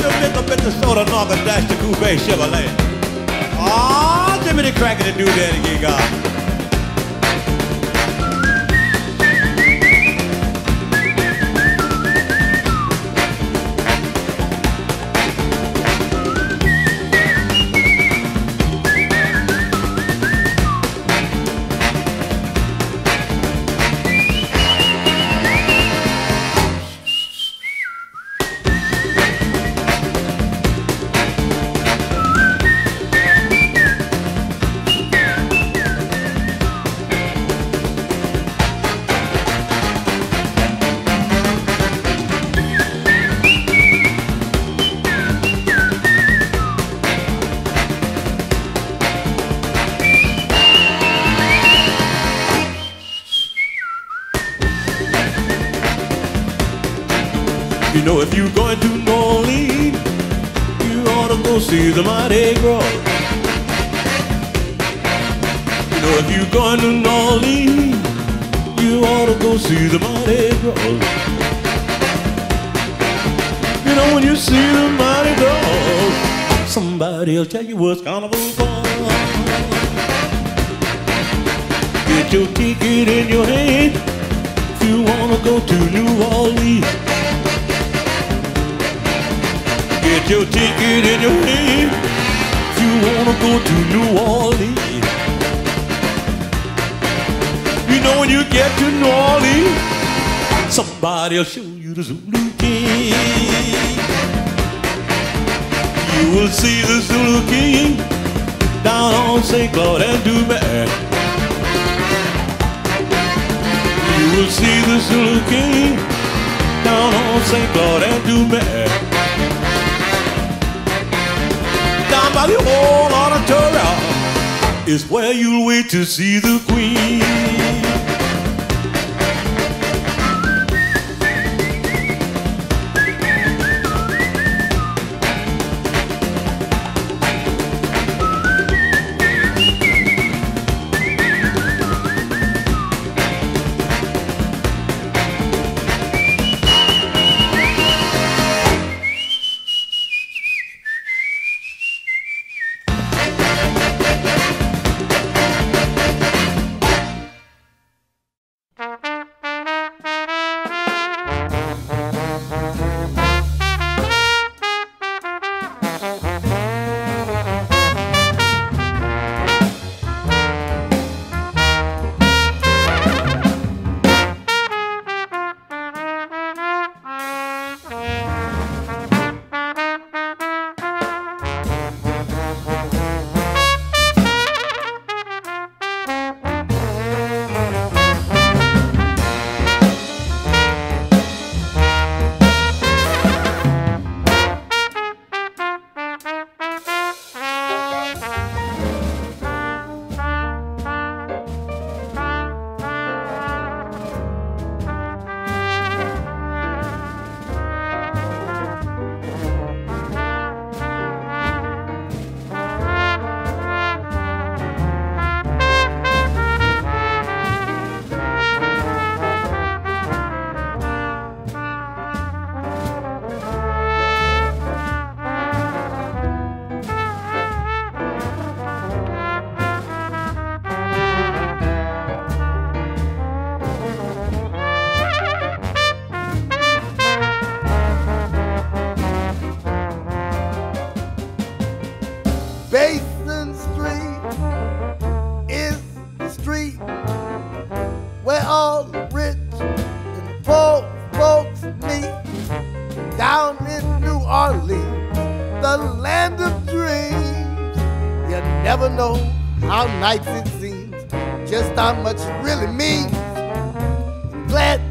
pick up at the soda knock and dash the coupe Chevrolet. Ah, Jimmy the Cracker to do that again, God. You know, if you're going to New Orleans, you ought to go see the Mardi Gras. You know, if you're going to New Orleans, you ought to go see the Mardi Gras. You know, when you see the Mardi Gras, somebody will tell you what's carnival for. Get your ticket in your hand if you want to go to New Orleans. Get your ticket in your hand if you wanna go to New Orleans. You know, when you get to New Orleans, somebody'll show you the Zulu King. You will see the Zulu King down on St. Claude and Dumas. You will see the Zulu King down on St. Claude and Dumas. Down by the old auditorium is where you'll wait to see the Queen. Basin Street is the street where all the rich and poor folks meet. Down in New Orleans, the land of dreams, you never know how nice it seems, just how much it really means. I'm glad